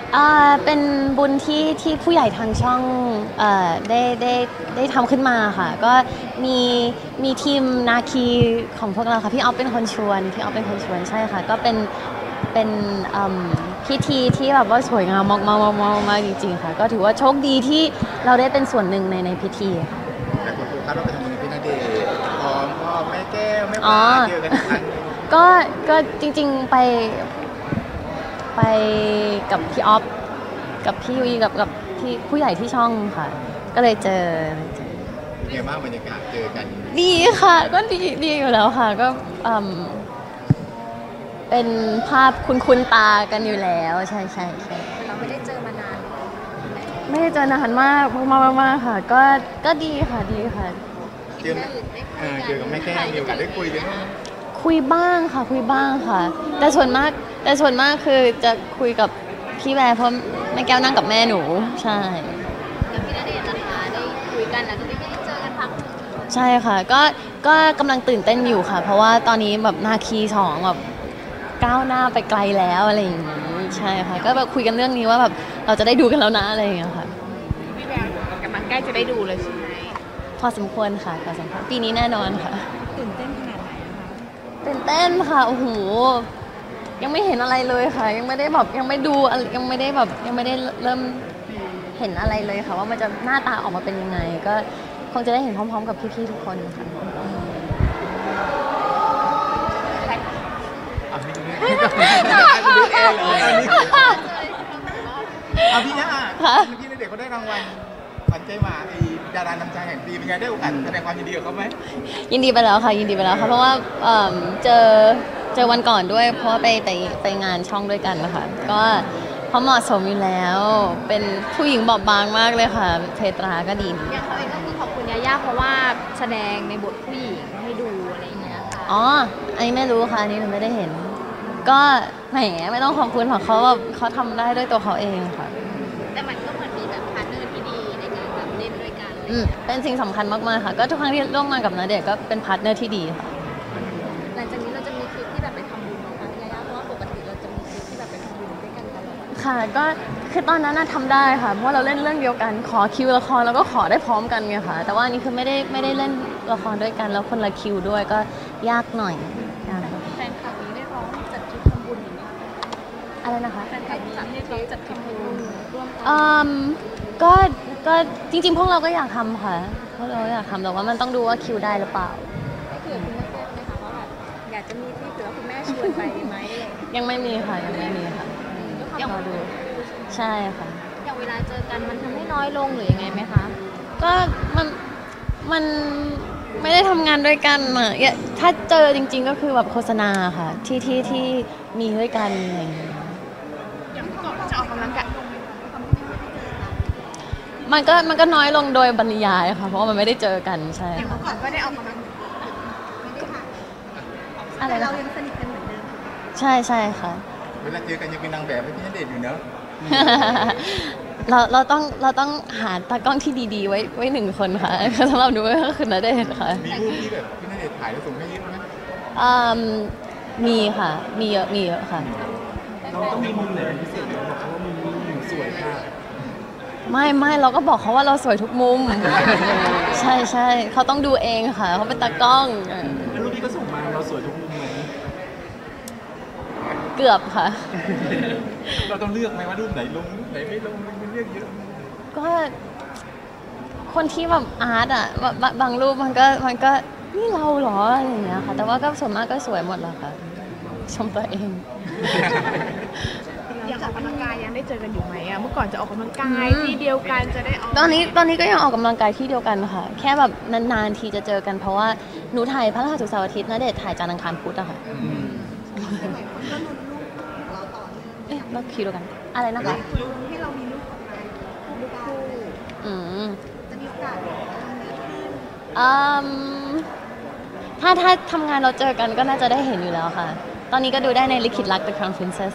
เป็นบุญที่ผู้ใหญ่ทางช่องได้ทำขึ้นมาค่ะก็มีมีทีมนาคีของพวกเราค่ะพี่ออฟเป็นคนชวนใช่ค่ะก็เป็นพิธีที่แบบว่าสวยงามมากจริงๆค่ะก็ถือว่าโชคดีที่เราได้เป็นส่วนหนึ่งในพิธีค่ะแต่คนโฟกัสเราไปทำบุญกับพี่ณเดชน์พร้อมพ่อแม่แก้วแม่ปลาเจอกันอีกครั้งก็จริงๆไปกับพี่ออฟกับพี่ยุ้ยกับพี่ผู้ใหญ่ที่ช่องค่ะก็เลยเจอเป็นไงบ้างบรรยากาศเจอกันดีค่ะก็ดีอยู่แล้วค่ะก็เป็นภาพคุ้นตากันอยู่แล้วใช่เราไม่ได้เจอมานานไม่ได้เจอนานมากค่ะก็ดีค่ะเจอเจอกับแม่แก้วมีโอกาสได้คุยกันไหมคุยบ้างค่ะแต่ส่วนมากคือจะคุยกับพี่แวร์เพราะแม่แก้วนั่งกับแม่หนูใช่กับพี่ณเดชน์นะคะได้คุยกันแล้วก็ไม่ได้เจอกันพักใช่ค่ะก็กำลังตื่นเต้นอยู่ค่ะเพราะว่าตอนนี้แบบนาคีสองแบบก้าวหน้าไปไกลแล้วอะไรอย่างนี้ใช่ค่ะก็แบบคุยกันเรื่องนี้ว่าแบบเราจะได้ดูกันแล้วนะอะไรอย่างเงี้ยค่ะพี่แวร์กำลังใกล้จะได้ดูเลยใช่ไหมพอสมควรค่ะปีนี้แน่นอนค่ะตื่นเต้นขนาดไหนคะตื่นเต้นค่ะโอ้โหยังไม่เห็นอะไรเลยค่ะยังไม่ได้แบบยังไม่ดูยังไม่ได้เริ่มเห็นอะไรเลยค่ะว่ามันจะหน้าตาออกมาเป็นยังไงก็คงจะได้เห็นพร้อมๆกับพี่ๆทุกคนค่ะเอาพี่ย่าพี่ณเดชน์เขาได้รางวัลขวัญใจหมาไอ้ดารานำใจแห่งปีเป็นไงได้โอกาสแสดงความยินดีกับเขาไหมยินดีไปแล้วค่ะเพราะว่าเจอวันก่อนด้วยเพราะว่าไปงานช่องด้วยกันนะคะก็เขาเหมาะสมอยู่แล้วเป็นผู้หญิงบอบบางมากเลยค่ะเพตราก็ดีอย่างเขาเองก็คือขอบคุณยาย่าเพราะว่าแสดงในบทผู้หญิงให้ดูอะไรอย่างเงี้ยค่ะอ๋ออันนี้ไม่รู้ค่ะอันนี้หนูไม่ได้เห็นก็แหมไม่ต้องขอบคุณค่ะเขาแบบเขาทำได้ด้วยตัวเขาเองค่ะแต่มันก็เหมือนมีแบบพาร์ทเนอร์ที่ดีในการแบบเล่นด้วยกันเป็นสิ่งสำคัญมากๆค่ะก็ทุกครั้งที่ร่วมงานกับณเดชน์ก็เป็นพาร์ทเนอร์ที่ดีค่ะหลังจากนี้เราจะมีคลิปที่แบบไปทำบุญไหมคะยาย่าเพราะว่าปกติเราจะมีคลิปที่แบบไปทำบุญด้วยกันตลอดค่ะก็คือตอนนั้นทำได้ค่ะเพราะเราเล่นเรื่องเดียวกันขอคิวละครแล้วก็ขอได้พร้อมกันไงค่ะแต่ว่าอันนี้คือไม่ได้เล่นละครด้วยกันแล้วคนละคิวด้วยก็ยากหน่อยแฟนคลับนี้ได้ร้องจัดทริปทำบุญอย่างนี้อะไรนะคะแฟนคลับนี้ได้ร้องจัดทริปทำบุญร่วมกันก็จริงๆพวกเราก็อยากทำค่ะพวกเราอยากทำแต่ว่ามันต้องดูว่าคิวได้หรือเปล่าได้คุยกับคุณแม่ไหมคะว่าแบบอยากจะมีที่หรือว่าคุณแม่ชวนไปไหมยังไม่มีค่ะยังรอดูใช่ค่ะอย่างเวลาเจอกันมันทำให้น้อยลงหรือยังไงไหมคะก็มันไม่ได้ทำงานด้วยกันอ่ะถ้าเจอจริงๆก็คือแบบโฆษณาค่ะที่มีด้วยกันอะไรอย่างเงี้ยอย่างก่อนจะออกกำลังกายมันก็น้อยลงโดยบรรยายค่ะเพราะว่ามันไม่ได้เจอกันใช่อย่างก่อนก็ได้ออกกำลังอะไรเรายังสนิทกันเหมือนเดิมใช่ค่ะเวลาเจอกันยังเป็นนางแบบให้พี่ณเดชน์อยู่เนอะเราต้องหาตากล้องที่ดีๆไว้หนึ่งคนค่ะสำหรับหนูก็คือณเดชน์ค่ะมีรูปที่แบบพี่ณเดชน์ถ่ายแล้วส่งให้เยอะไหมมีค่ะมีเยอะค่ะเราต้องมีมุมไหนพิเศษไหมบอกเขาว่ามุมนี้หนูสวยค่ะไม่เราก็บอกเขาว่าเราสวยทุกมุมใช่เขาต้องดูเองค่ะเขาเป็นตากล้องแล้วรูปที่ก็ส่งมาเราสวยทุกมุมไหมเกือบค่ะเราต้องเลือกไหมว่ารูปไหนลงรูปไหนไม่ลงมันเลือกเยอะก็คนที่แบบอาร์ตอ่ะบางรูปมันก็นี่เราเหรออะไรอย่างเงี้ยค่ะแต่ว่าก็ส่วนมากก็สวยหมดแล้วค่ะชมตัวเองอยากออกกำลังกายยังได้เจอกันอยู่ไหมอะเมื่อก่อนจะออกกำลังกายที่เดียวกันจะได้ออกตอนนี้ก็ยังออกกำลังกายที่เดียวกันค่ะแค่แบบนานๆทีจะเจอกันเพราะว่าหนูถ่ายพฤหัสศุกร์เสาร์อาทิตย์ณเดชน์ถ่ายจันทร์อังคารพุธอะค่ะเราคิดดูกันอะไรนะคะให้เรามีลูกออกมาลูกคู่จะมีโอกาสถ้าทำงานเราเจอกันก็น่าจะได้เห็นอยู่แล้วค่ะตอนนี้ก็ดูได้ในลิขิตรัก The Crown Princess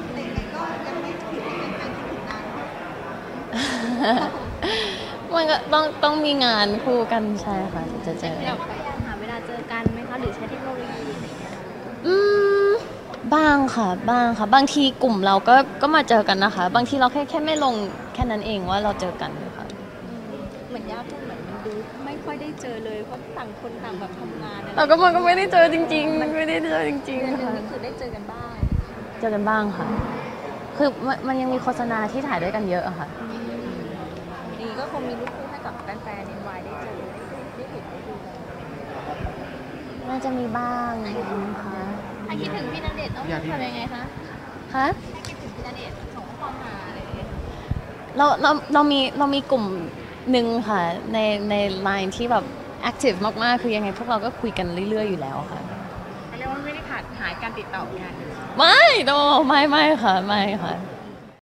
มันก็ต้องมีงานคู่กันใช่ค่ะจะเจอเราก็พยายามหาเวลาเจอกันไหมคะหรือใช้เทคโนโลยีอะไรอย่างเงี้ยบ้างค่ะบ้างค่ะบางทีกลุ่มเราก็มาเจอกันนะคะ บางทีเราแค่ไม่ลงแค่นั้นเองว่าเราเจอกันค่ะเหมือนย่าพูดเหมือนมันดูไม่ค่อยได้เจอเลยเพราะต่างคนต่างแบบทำงานอะไรเราก็มันก็ไม่ได้เจอจริงๆไม่ได้เจอจริงเดือนๆหนึงค่ะนี่คือได้เจอกันบ้างเจอกันบ้างค่ะ คือมันยังมีโฆษณาที่ถ่ายด้วยกันเยอะอะค่ะดีก็คงมีรูปคู่ให้กับแฟนๆในวายได้เจอได้เห็นได้ดูน่าจะมีบ้างนะคะถ้าคิดถึงพี่ณเดชน์ต้องทำยังไงคะคะถ้าคิดถึงพี่ณเดชน์ส่งข้อความมาอะไรอย่างเงี้ยเรามีกลุ่มหนึ่งค่ะ ในไลน์ที่แบบแอคทีฟมากๆ คือยังไงพวกเราก็คุยกันเรื่อยๆอยู่แล้วค่ะเรียกว่าไม่ได้ขาดหายการติดต่อกันไม่โนไม่ค่ะไม่ค่ะ